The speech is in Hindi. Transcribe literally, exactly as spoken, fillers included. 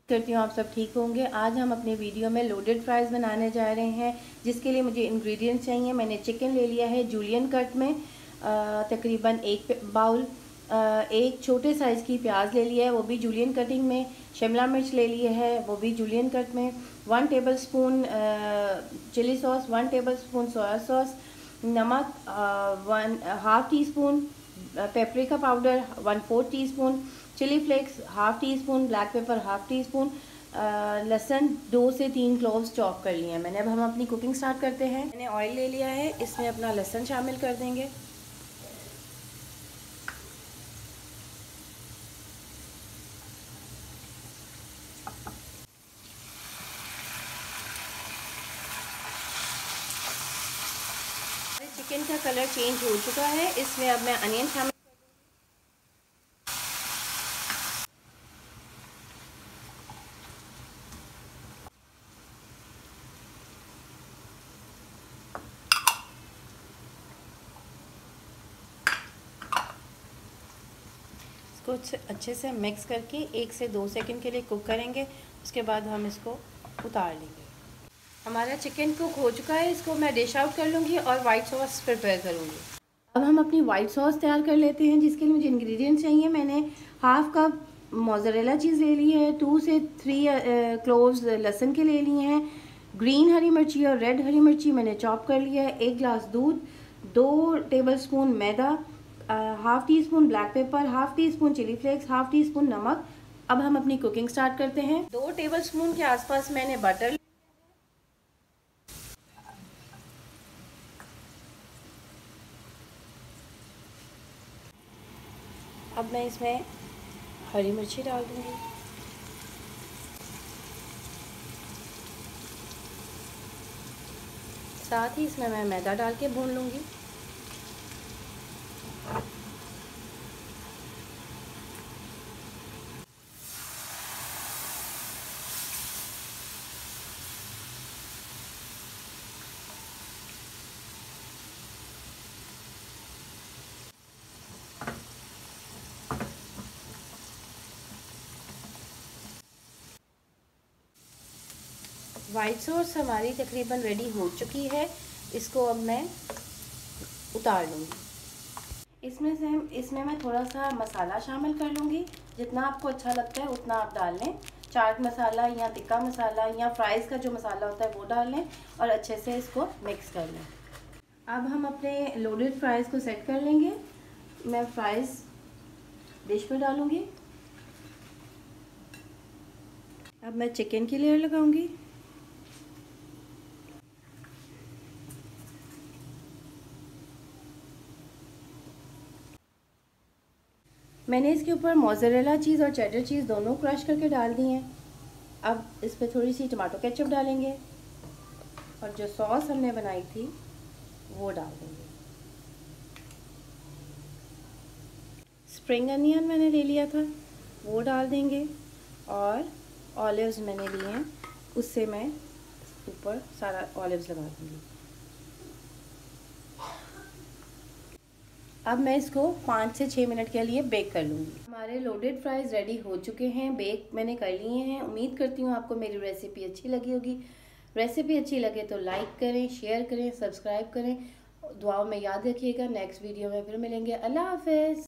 करती हूँ आप सब ठीक होंगे। आज हम अपने वीडियो में लोडेड फ्राइज़ बनाने जा रहे हैं, जिसके लिए मुझे इंग्रेडिएंट्स चाहिए। मैंने चिकन ले लिया है जूलियन कट में, तकरीबन एक बाउल। एक छोटे साइज़ की प्याज ले लिया है, वो भी जूलियन कटिंग में। शिमला मिर्च ले लिए है, वो भी जूलियन कट में। One tablespoon chilli sauce, one tablespoon soya sauce, नमक one half teaspoon, paprika powder one fourth teaspoon, chilli flakes half teaspoon, black pepper half teaspoon, लहसुन दो से तीन क्लोव्स चॉप कर लिए हैं मैंने। अब हम अपनी कुकिंग स्टार्ट करते हैं। मैंने ऑयल ले लिया है, इसमें अपना लहसुन शामिल कर देंगे। चिकन का कलर चेंज हो चुका है, इसमें अब मैं अनियन शामिल इसको अच्छे से मिक्स करके एक से दो सेकंड के लिए कुक करेंगे। उसके बाद हम इसको उतार लेंगे। हमारा चिकन कुक हो चुका है, इसको मैं डिश आउट कर लूँगी और वाइट सॉस प्रिपेयर करूँगी। अब हम अपनी वाइट सॉस तैयार कर लेते हैं, जिसके लिए मुझे इंग्रेडिएंट्स चाहिए। मैंने हाफ़ कप मोज़रेला चीज़ ले ली है, टू से थ्री क्लोव्स लहसुन के ले लिए हैं, ग्रीन हरी मिर्ची और रेड हरी मिर्ची मैंने चॉप कर लिया है, एक गिलास दूध, दो टेबलस्पून मैदा, half teaspoon black pepper, half teaspoon chilli flakes, half teaspoon नमक। अब हम अपनी कुकिंग स्टार्ट करते हैं। दो टेबलस्पून के आसपास मैंने बटर, अब मैं इसमें हरी मिर्ची डाल दूँगी, साथ ही इसमें मैं मैदा डाल के भून लूँगी। वाइट सॉस हमारी तकरीबन रेडी हो चुकी है, इसको अब मैं उतार लूँगी। इसमें से इसमें मैं थोड़ा सा मसाला शामिल कर लूँगी, जितना आपको अच्छा लगता है उतना आप डाल लें। चाट मसाला या टिक्का मसाला या फ्राइज़ का जो मसाला होता है वो डाल लें और अच्छे से इसको मिक्स कर लें। अब हम अपने लोडेड फ्राइज़ को सेट कर लेंगे। मैं फ्राइज़ डिश पर डालूँगी। अब मैं चिकन की लेयर लगाऊंगी। मैंने इसके ऊपर मोज़रेला चीज़ और चेडर चीज़ दोनों क्रश करके डाल दी हैं। अब इस पर थोड़ी सी टमाटो केचप डालेंगे और जो सॉस हमने बनाई थी वो डाल देंगे। स्प्रिंग अनियन मैंने ले लिया था वो डाल देंगे और ऑलिव्स मैंने लिए हैं, उससे मैं ऊपर सारा ऑलिव्स लगा दूँगी। अब मैं इसको पाँच से छः मिनट के लिए बेक कर लूँगी। हमारे लोडेड फ्राइज़ रेडी हो चुके हैं, बेक मैंने कर लिए हैं। उम्मीद करती हूँ आपको मेरी रेसिपी अच्छी लगी होगी। रेसिपी अच्छी लगे तो लाइक करें, शेयर करें, सब्सक्राइब करें। दुआओं में याद रखिएगा। नेक्स्ट वीडियो में फिर मिलेंगे। अल्लाह हाफ़िज़।